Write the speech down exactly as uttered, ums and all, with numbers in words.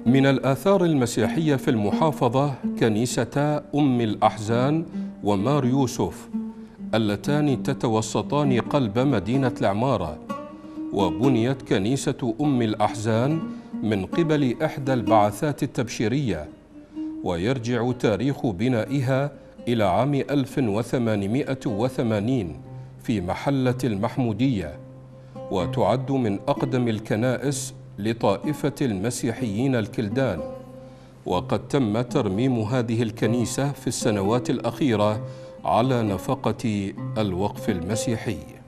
من الآثار المسيحية في المحافظة كنيستا أم الأحزان ومار يوسف اللتان تتوسطان قلب مدينة العمارة. وبنيت كنيسة أم الأحزان من قبل إحدى البعثات التبشيرية، ويرجع تاريخ بنائها إلى عام ألف وثمانمائة وثمانين في محلة المحمودية، وتعد من أقدم الكنائس لطائفة المسيحيين الكلدان. وقد تم ترميم هذه الكنيسة في السنوات الأخيرة على نفقة الوقف المسيحي.